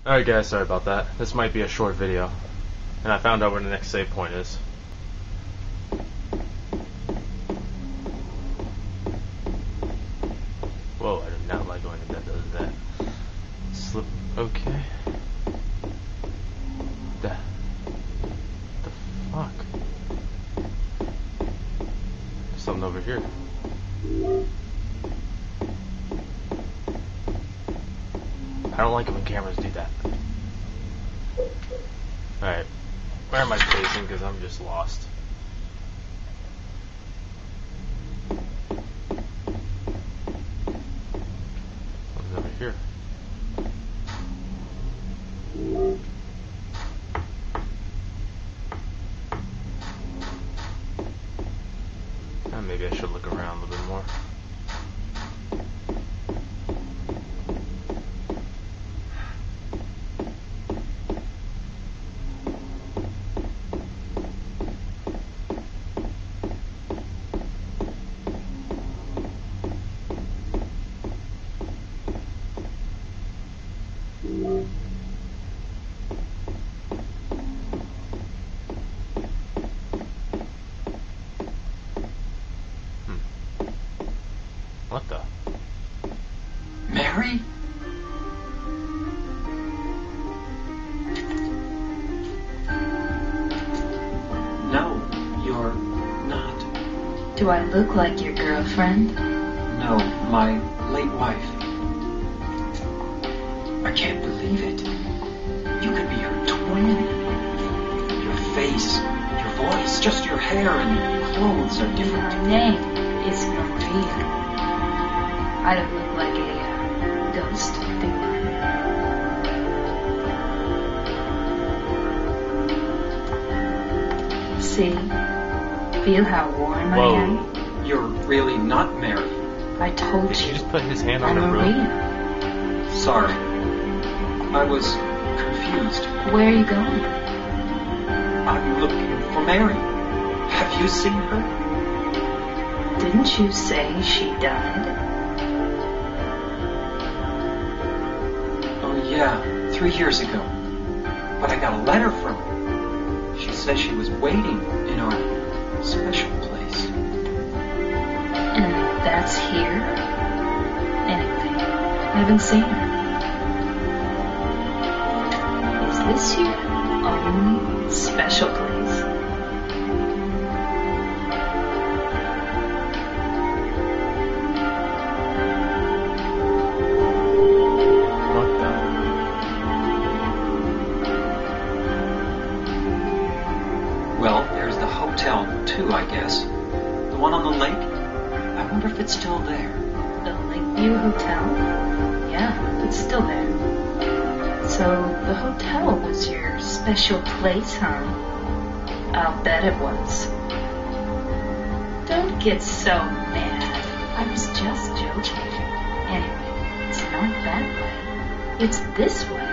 Alright guys, sorry about that. This might be a short video. And I found out where the next save point is. Whoa, I do not like going to that does that. Slip okay. The fuck? There's something over here. I don't like it when cameras do that. Alright. Where am I facing? Because I'm just lost. What's over here? Maybe I should look around a little bit more. What the? Mary? No, you're not. Do I look like your girlfriend? No, my late wife. I can't believe it. You could be her twin. Your face, your voice, just your hair and clothes are different. My name is Maria. I don't look like a ghost, do I? See? Feel how warm Whoa. I am? You're really not Mary. I told Did you. he just put his hand on I'm the room? Maria. Sorry. I was confused. Where are you going? I'm looking for Mary. Have you seen her? Didn't you say she died? Oh yeah, 3 years ago. But I got a letter from her. She says she was waiting in our special place. And that's here? Anyway, I haven't seen her. Is this your own special place? What the? Well, there's the hotel too, I guess. The one on the lake? I wonder if it's still there. The Lakeview Hotel? Yeah, it's still there. So the hotel was your special place, huh? I'll bet it was. Don't get so mad. I was just joking. Anyway, it's not that way. It's this way.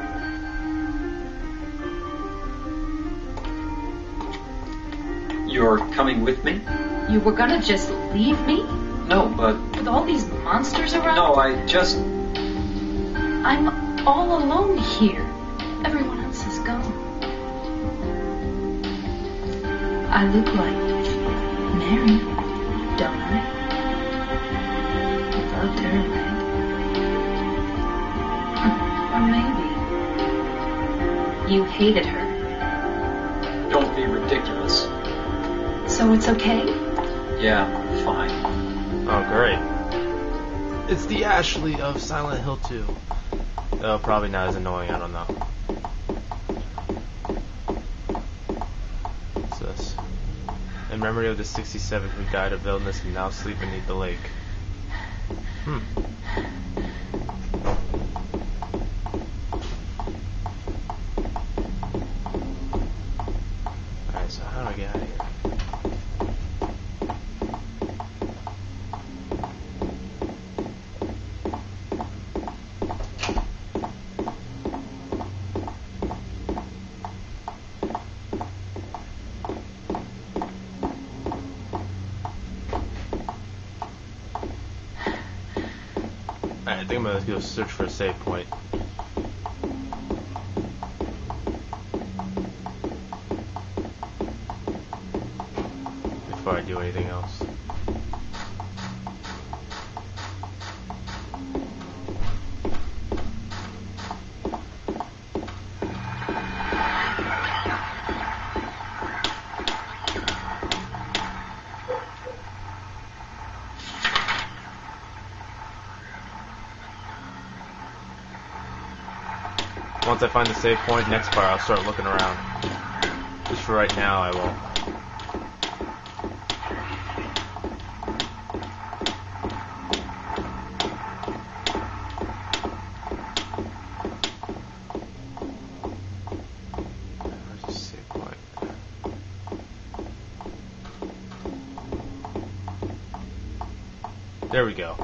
You're coming with me? You were gonna just leave me? No, but... With all these monsters around? No, I just... I'm all alone here. Everyone else is gone. I look like Mary, don't I? You loved her, right? Or maybe you hated her. Don't be ridiculous. So it's okay? Yeah, fine. Oh, great. It's the Ashley of Silent Hill 2. Oh, probably not as annoying, I don't know. What's this? In memory of the 67 who died of illness and now sleep beneath the lake. Alright, so how do I get out of here? Alright, I think I'm gonna go search for a save point. before I do anything else. Once I find the save point, next part I'll start looking around. Just for right now, I won't. Where's the save point? There we go.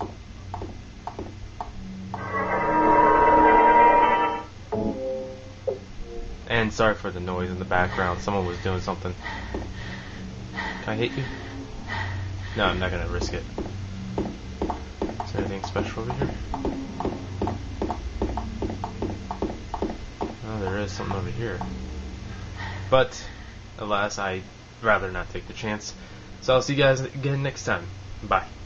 And sorry for the noise in the background. Someone was doing something. Can I hit you? No, I'm not going to risk it. Is there anything special over here? Oh, there is something over here. But, alas, I'd rather not take the chance. So I'll see you guys again next time. Bye.